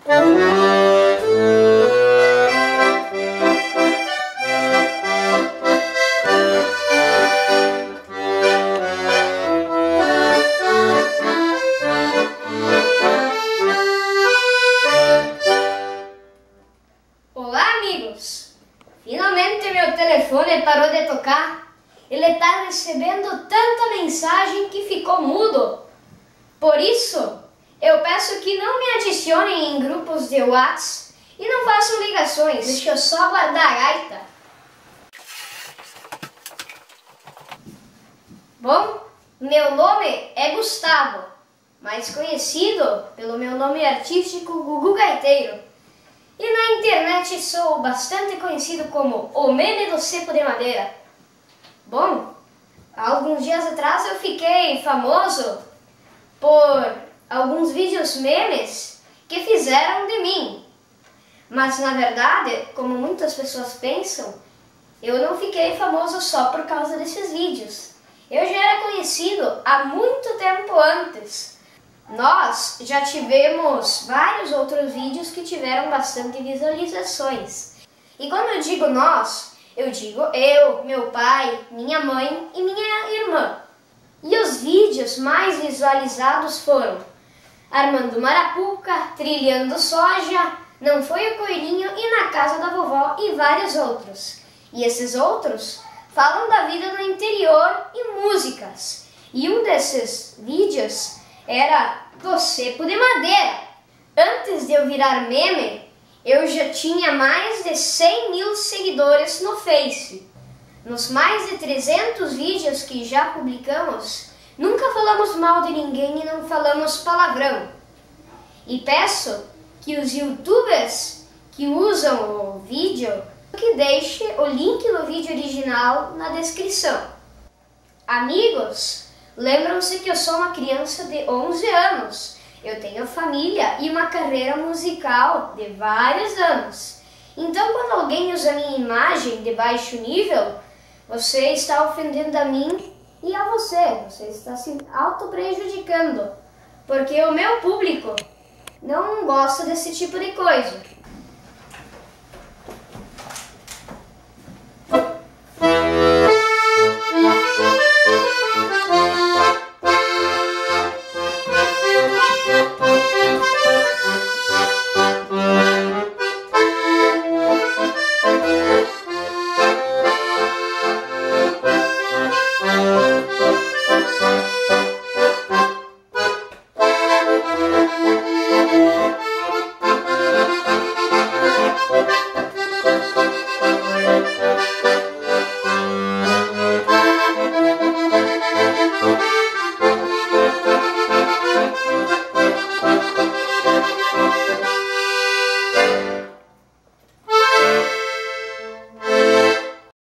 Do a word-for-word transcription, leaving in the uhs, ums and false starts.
Finalmente meu telefone parou de tocar. Ele está recebendo tanta mensagem que ficou mudo. Por isso, eu peço que não me adicionem em grupos de WhatsApp e não façam ligações. Deixa eu só guardar a gaita. Bom, meu nome é Gustavo, mais conhecido pelo meu nome artístico Gugu Gaiteiro. E na internet sou bastante conhecido como o meme do cepo de madeira. Bom, há alguns dias atrás eu fiquei famoso por alguns vídeos memes que fizeram de mim. Mas na verdade, como muitas pessoas pensam, eu não fiquei famoso só por causa desses vídeos. Eu já era conhecido há muito tempo antes. Nós já tivemos vários outros vídeos que tiveram bastante visualizações. E quando eu digo nós, eu digo eu, meu pai, minha mãe e minha irmã. E os vídeos mais visualizados foram Armando Marapuca, Trilhando Soja, Não Foi o Coelhinho e Na Casa da Vovó e vários outros. E esses outros falam da vida no interior e músicas. E um desses vídeos era do cepo de madeira. Antes de eu virar meme, eu já tinha mais de cem mil seguidores no Face. Nos mais de trezentos vídeos que já publicamos, nunca falamos mal de ninguém e não falamos palavrão. E peço que os youtubers que usam o vídeo, que deixe o link do vídeo original na descrição. Amigos, lembram-se que eu sou uma criança de onze anos. Eu tenho família e uma carreira musical de vários anos. Então, quando alguém usa minha imagem de baixo nível, você está ofendendo a mim e a você. Você está se auto-prejudicando. Porque o meu público não gosta desse tipo de coisa.